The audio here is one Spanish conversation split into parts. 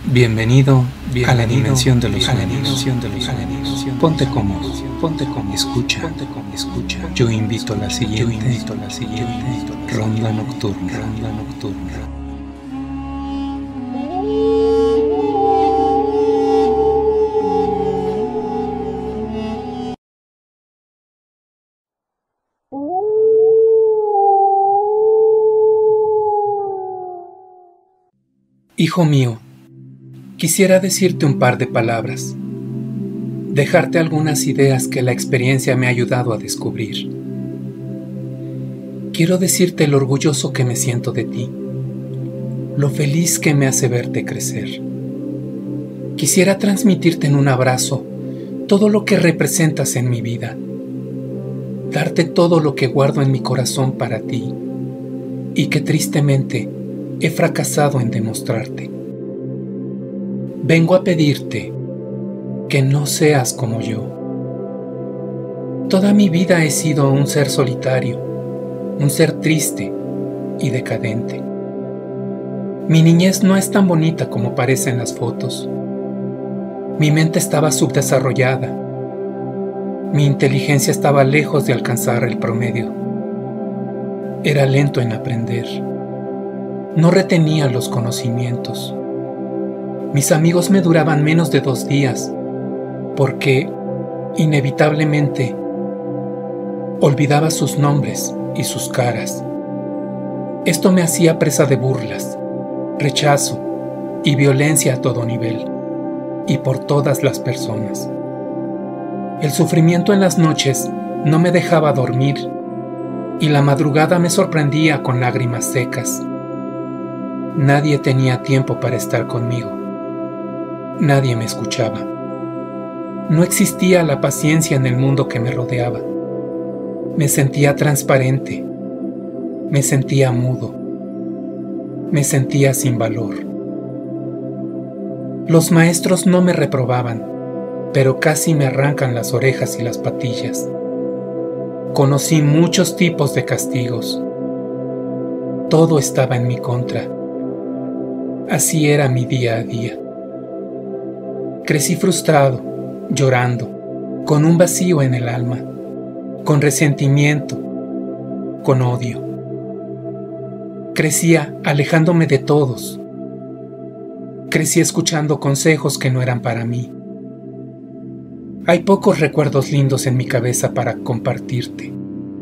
Bienvenido a la dimensión de los sueños. Ponte cómodo, escucha. Yo invito a la siguiente ronda nocturna. Hijo mío, quisiera decirte un par de palabras, dejarte algunas ideas que la experiencia me ha ayudado a descubrir. Quiero decirte lo orgulloso que me siento de ti, lo feliz que me hace verte crecer. Quisiera transmitirte en un abrazo todo lo que representas en mi vida, darte todo lo que guardo en mi corazón para ti y que tristemente he fracasado en demostrarte. Vengo a pedirte que no seas como yo. Toda mi vida he sido un ser solitario, un ser triste y decadente. Mi niñez no es tan bonita como parece en las fotos. Mi mente estaba subdesarrollada. Mi inteligencia estaba lejos de alcanzar el promedio. Era lento en aprender. No retenía los conocimientos. Mis amigos me duraban menos de 2 días, porque, inevitablemente, olvidaba sus nombres y sus caras. Esto me hacía presa de burlas, rechazo y violencia a todo nivel, y por todas las personas. El sufrimiento en las noches no me dejaba dormir, y la madrugada me sorprendía con lágrimas secas. Nadie tenía tiempo para estar conmigo. Nadie me escuchaba. No existía la paciencia en el mundo que me rodeaba. Me sentía transparente. Me sentía mudo. Me sentía sin valor. Los maestros no me reprobaban, pero casi me arrancan las orejas y las patillas. Conocí muchos tipos de castigos. Todo estaba en mi contra. Así era mi día a día. Crecí frustrado, llorando, con un vacío en el alma, con resentimiento, con odio. Crecía alejándome de todos. Crecí escuchando consejos que no eran para mí. Hay pocos recuerdos lindos en mi cabeza para compartirte.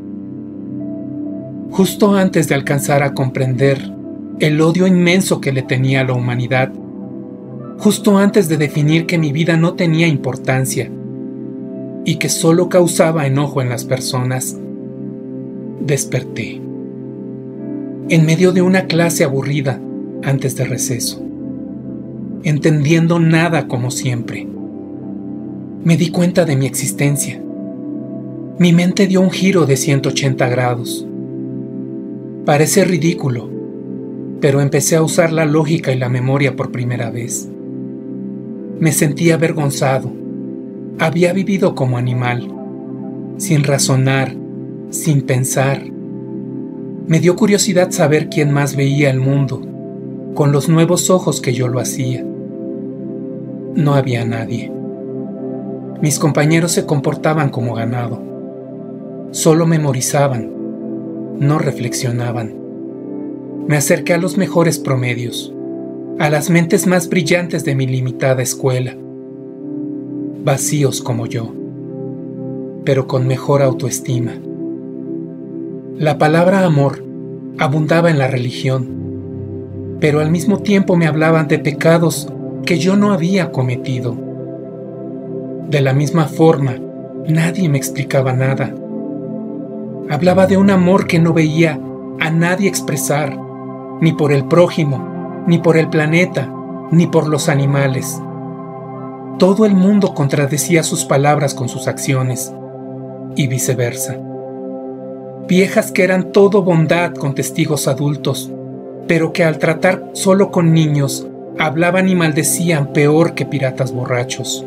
Justo antes de alcanzar a comprender el odio inmenso que le tenía a la humanidad, justo antes de definir que mi vida no tenía importancia y que solo causaba enojo en las personas, desperté. En medio de una clase aburrida antes de receso, entendiendo nada como siempre, me di cuenta de mi existencia. Mi mente dio un giro de 180 grados. Parece ridículo, pero empecé a usar la lógica y la memoria por primera vez. Me sentía avergonzado. Había vivido como animal, sin razonar, sin pensar. Me dio curiosidad saber quién más veía el mundo, con los nuevos ojos que yo lo hacía. No había nadie. Mis compañeros se comportaban como ganado. Solo memorizaban, no reflexionaban. Me acerqué a los mejores promedios, a las mentes más brillantes de mi limitada escuela, vacíos como yo, pero con mejor autoestima. La palabra amor abundaba en la religión, pero al mismo tiempo me hablaban de pecados que yo no había cometido. De la misma forma, nadie me explicaba nada. Hablaba de un amor que no veía a nadie expresar, ni por el prójimo, ni por el planeta, ni por los animales. Todo el mundo contradecía sus palabras con sus acciones, y viceversa. Viejas que eran todo bondad con testigos adultos, pero que al tratar solo con niños, hablaban y maldecían peor que piratas borrachos.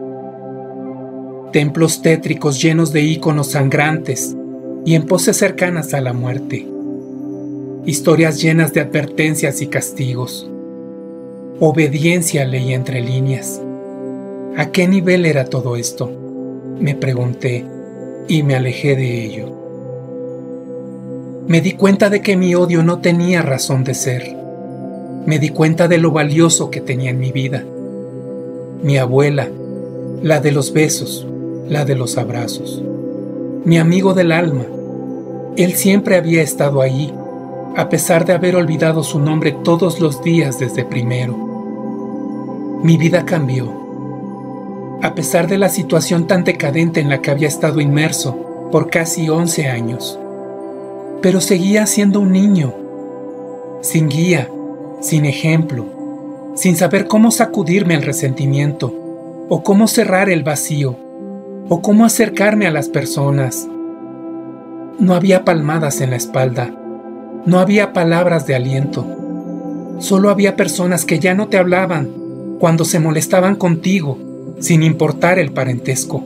Templos tétricos llenos de íconos sangrantes y en poses cercanas a la muerte. Historias llenas de advertencias y castigos. Obediencia leí entre líneas. ¿A qué nivel era todo esto?, me pregunté y me alejé de ello. Me di cuenta de que mi odio no tenía razón de ser. Me di cuenta de lo valioso que tenía en mi vida. Mi abuela, la de los besos, la de los abrazos. Mi amigo del alma. Él siempre había estado allí, a pesar de haber olvidado su nombre todos los días desde primero. Mi vida cambió. A pesar de la situación tan decadente en la que había estado inmerso por casi 11 años. Pero seguía siendo un niño, sin guía, sin ejemplo, sin saber cómo sacudirme el resentimiento, o cómo cerrar el vacío, o cómo acercarme a las personas. No había palmadas en la espalda, no había palabras de aliento, solo había personas que ya no te hablaban cuando se molestaban contigo, sin importar el parentesco.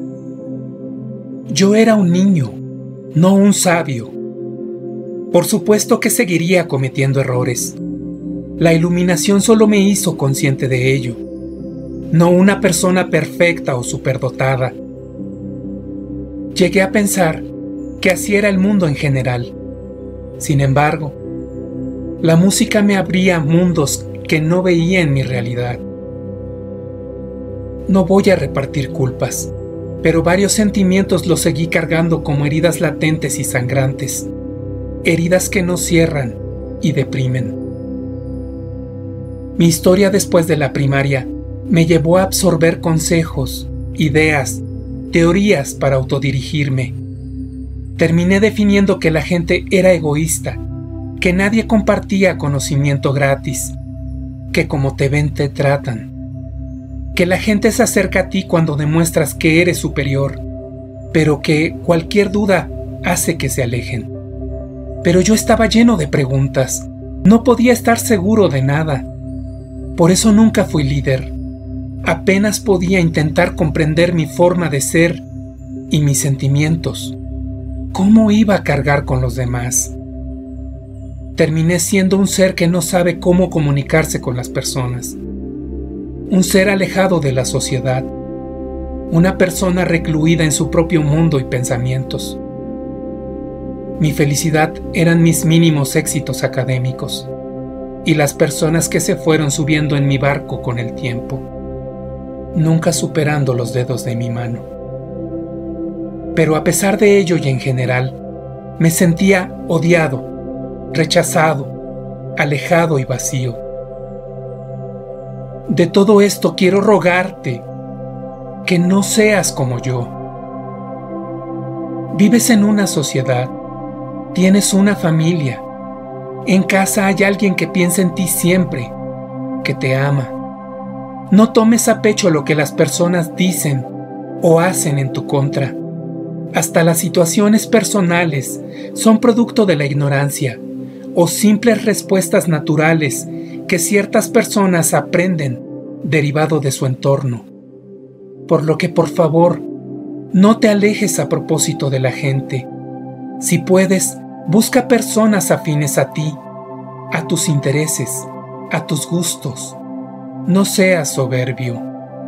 Yo era un niño, no un sabio. Por supuesto que seguiría cometiendo errores. La iluminación solo me hizo consciente de ello, no una persona perfecta o superdotada. Llegué a pensar que así era el mundo en general. Sin embargo, la música me abría mundos que no veía en mi realidad. No voy a repartir culpas, pero varios sentimientos los seguí cargando como heridas latentes y sangrantes. Heridas que no cierran y deprimen. Mi historia después de la primaria me llevó a absorber consejos, ideas, teorías para autodirigirme. Terminé definiendo que la gente era egoísta, que nadie compartía conocimiento gratis, que como te ven te tratan, que la gente se acerca a ti cuando demuestras que eres superior, pero que cualquier duda hace que se alejen. Pero yo estaba lleno de preguntas, no podía estar seguro de nada. Por eso nunca fui líder. Apenas podía intentar comprender mi forma de ser y mis sentimientos. ¿Cómo iba a cargar con los demás? Terminé siendo un ser que no sabe cómo comunicarse con las personas. Un ser alejado de la sociedad. Una persona recluida en su propio mundo y pensamientos. Mi felicidad eran mis mínimos éxitos académicos y las personas que se fueron subiendo en mi barco con el tiempo, nunca superando los dedos de mi mano. Pero a pesar de ello y en general, me sentía odiado, rechazado, alejado y vacío. De todo esto quiero rogarte que no seas como yo. Vives en una sociedad. Tienes una familia. En casa hay alguien que piensa en ti siempre, que te ama. No tomes a pecho lo que las personas dicen o hacen en tu contra. Hasta las situaciones personales son producto de la ignorancia o simples respuestas naturales que ciertas personas aprenden derivado de su entorno. Por lo que, por favor, no te alejes a propósito de la gente. Si puedes, busca personas afines a ti, a tus intereses, a tus gustos. No seas soberbio.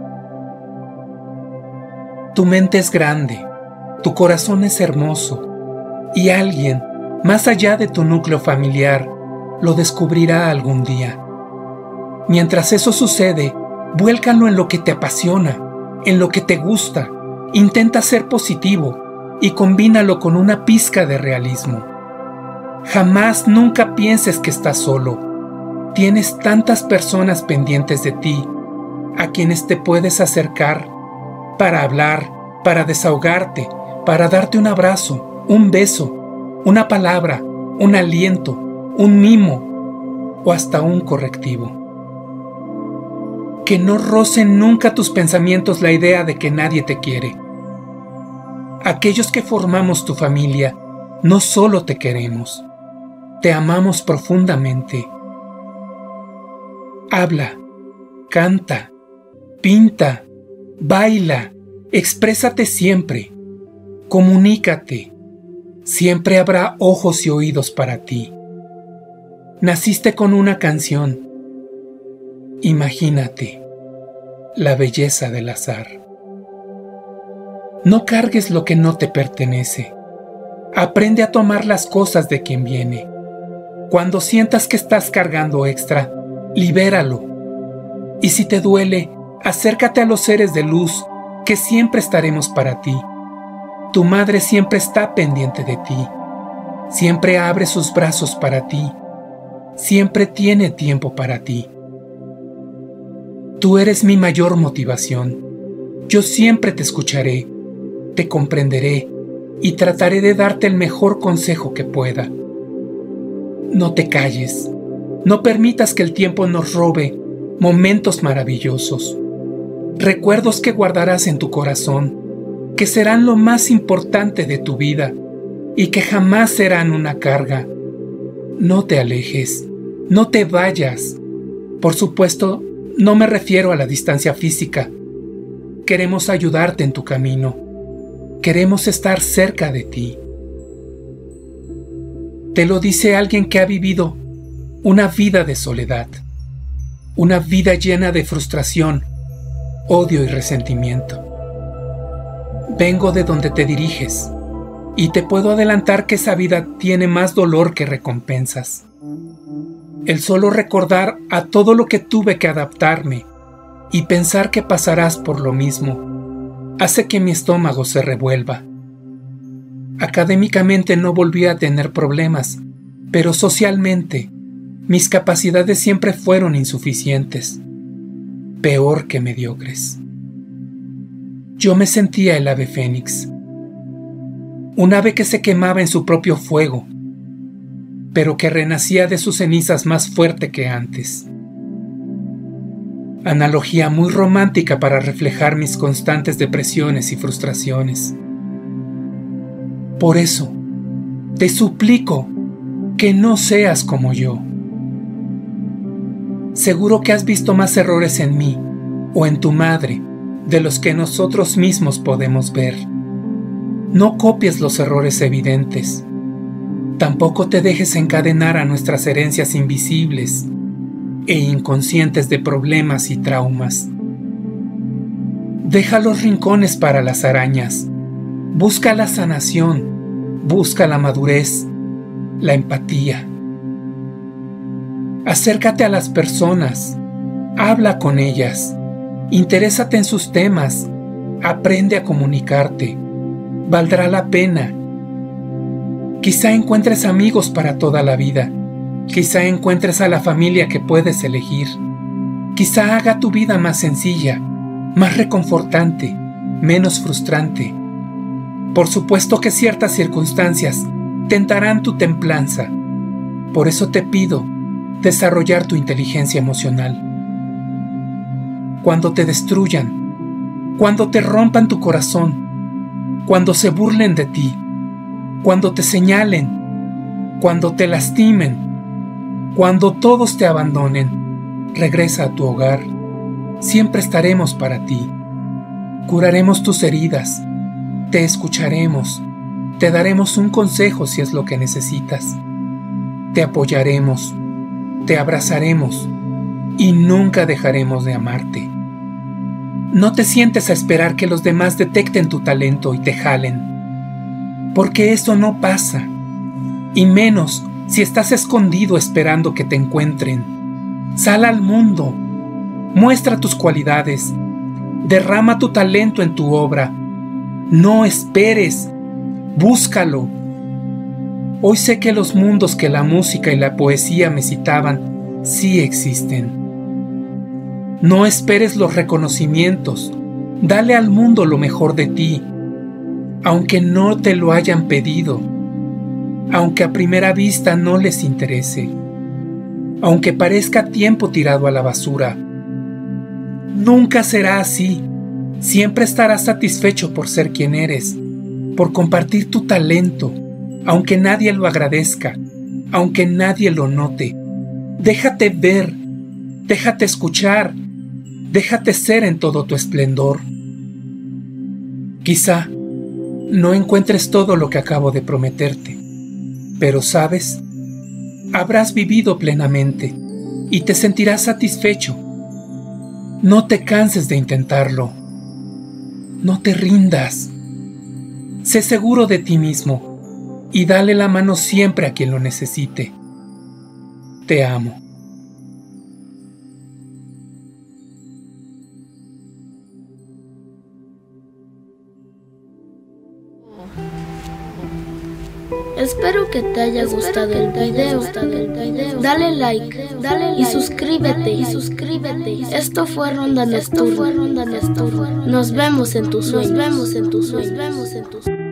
Tu mente es grande, tu corazón es hermoso, y alguien, más allá de tu núcleo familiar, lo descubrirá algún día. Mientras eso sucede, vuélcalo en lo que te apasiona, en lo que te gusta. Intenta ser positivo y combínalo con una pizca de realismo. Jamás, nunca pienses que estás solo. Tienes tantas personas pendientes de ti, a quienes te puedes acercar para hablar, para desahogarte, para darte un abrazo, un beso, una palabra, un aliento, un mimo o hasta un correctivo. Que no rocen nunca tus pensamientos la idea de que nadie te quiere. Aquellos que formamos tu familia, no solo te queremos, te amamos profundamente. Habla, canta, pinta, baila, exprésate siempre, comunícate. Siempre habrá ojos y oídos para ti. Naciste con una canción. Imagínate la belleza del azar. No cargues lo que no te pertenece. Aprende a tomar las cosas de quien viene. Cuando sientas que estás cargando extra, libéralo. Y si te duele, acércate a los seres de luz que siempre estaremos para ti. Tu madre siempre está pendiente de ti. Siempre abre sus brazos para ti. Siempre tiene tiempo para ti. Tú eres mi mayor motivación. Yo siempre te escucharé, te comprenderé y trataré de darte el mejor consejo que pueda. No te calles. No permitas que el tiempo nos robe momentos maravillosos. Recuerdos que guardarás en tu corazón, que serán lo más importante de tu vida y que jamás serán una carga. No te alejes, no te vayas. Por supuesto, no me refiero a la distancia física. Queremos ayudarte en tu camino. Queremos estar cerca de ti. Te lo dice alguien que ha vivido una vida de soledad, una vida llena de frustración, odio y resentimiento. Vengo de donde te diriges y te puedo adelantar que esa vida tiene más dolor que recompensas. El solo recordar a todo lo que tuve que adaptarme y pensar que pasarás por lo mismo hace que mi estómago se revuelva. Académicamente no volví a tener problemas, pero socialmente mis capacidades siempre fueron insuficientes, peor que mediocres. Yo me sentía el ave fénix, un ave que se quemaba en su propio fuego, pero que renacía de sus cenizas más fuerte que antes. Analogía muy romántica para reflejar mis constantes depresiones y frustraciones. Por eso, te suplico que no seas como yo. Seguro que has visto más errores en mí o en tu madre de los que nosotros mismos podemos ver. No copies los errores evidentes. Tampoco te dejes encadenar a nuestras herencias invisibles e inconscientes de problemas y traumas. Deja los rincones para las arañas. Busca la sanación, busca la madurez, la empatía. Acércate a las personas, habla con ellas, interésate en sus temas, aprende a comunicarte. Valdrá la pena. Quizá encuentres amigos para toda la vida. Quizá encuentres a la familia que puedes elegir. Quizá haga tu vida más sencilla, más reconfortante, menos frustrante. Por supuesto que ciertas circunstancias tentarán tu templanza. Por eso te pido desarrollar tu inteligencia emocional. Cuando te destruyan, cuando te rompan tu corazón, cuando se burlen de ti, cuando te señalen, cuando te lastimen, cuando todos te abandonen, regresa a tu hogar. Siempre estaremos para ti. Curaremos tus heridas, te escucharemos, te daremos un consejo si es lo que necesitas. Te apoyaremos, te abrazaremos y nunca dejaremos de amarte. No te sientes a esperar que los demás detecten tu talento y te jalen, porque eso no pasa, y menos si estás escondido esperando que te encuentren. Sal al mundo, muestra tus cualidades, derrama tu talento en tu obra. No esperes, búscalo. Hoy sé que los mundos que la música y la poesía me citaban sí existen. No esperes los reconocimientos, dale al mundo lo mejor de ti, aunque no te lo hayan pedido, aunque a primera vista no les interese, aunque parezca tiempo tirado a la basura. Nunca será así. Siempre estarás satisfecho por ser quien eres, por compartir tu talento, aunque nadie lo agradezca, aunque nadie lo note. Déjate ver, déjate escuchar, déjate ser en todo tu esplendor. Quizá no encuentres todo lo que acabo de prometerte, pero sabes, habrás vivido plenamente y te sentirás satisfecho No te canses de intentarlo. No te rindas. Sé seguro de ti mismo y dale la mano siempre a quien lo necesite. Te amo. Espero que te haya gustado el video. Dale like y suscríbete. Esto fue Ronda Nocturna. Nos vemos en tus sueños.